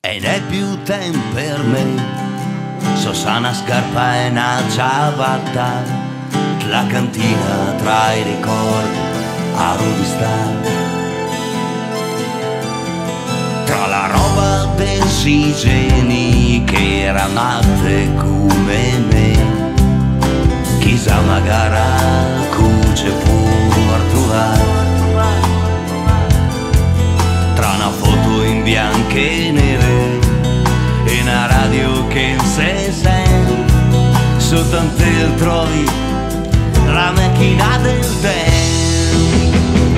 E non è più tempo per me, so sa una scarpa e una ciabatta, la cantina tra i ricordi a rivista, tra la roba dei geni che erano nate come me, chissà magari cuce può trovare, tra una foto in bianco e nere e una radio che se sente, su tante trovi la macchina del tempo.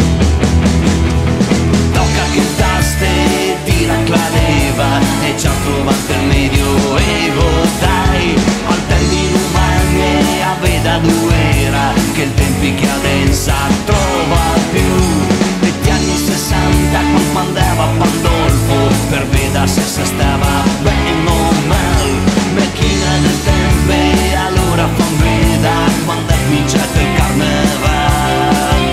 Tocca che taste tira la leva e già trovato il medioevo, dai, al termine umano e a veda d'uera che il tempi che adensa trova più. E gli anni 60 quando andava a Pandolfo per vedere se stava bene o mal, macchina del tempo e allora fan veda quando è cominciato il carnaval.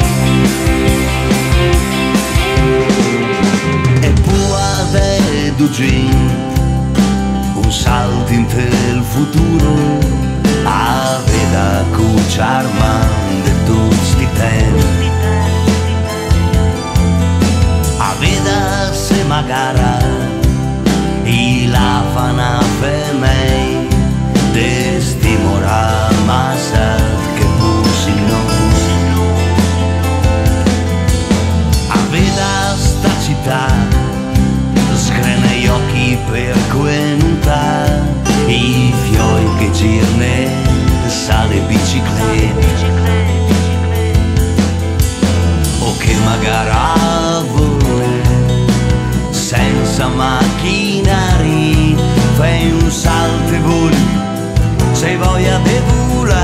E può d'ugin un salto in il futuro a veda cucciarman de tutti tempi, a veda se magari la fana per me de stimora massa che pusino a veda sta città screna gli occhi per quenutà i fiori che girne sale biciclette o che magari a voler senza macchinari fai un salto e voli se voglia de volare.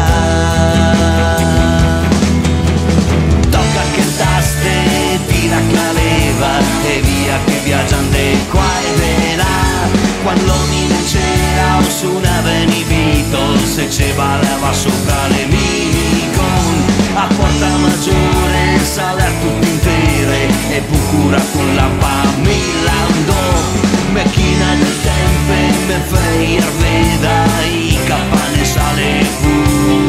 Tocca che taste tira la leva e via che viaggiano de qua e de là, quando mi c'era su una venibito se ce valeva sopra le minicon a Porta Maggiore saler tutte intere e bucura con la Milando, macchina del tempo per fare veda i campane sale fu.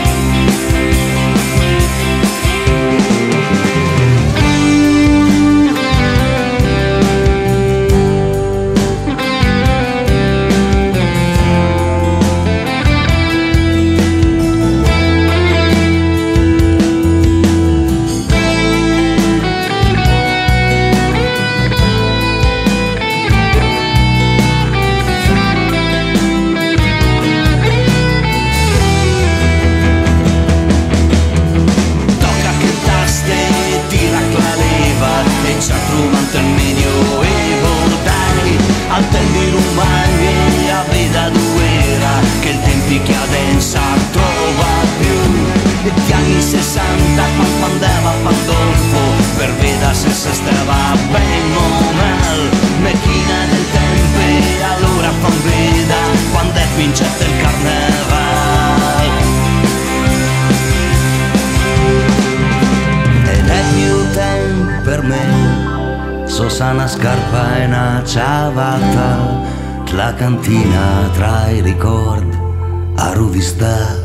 Una scarpa e una ciabatta, la cantina tra i ricordi a rivista.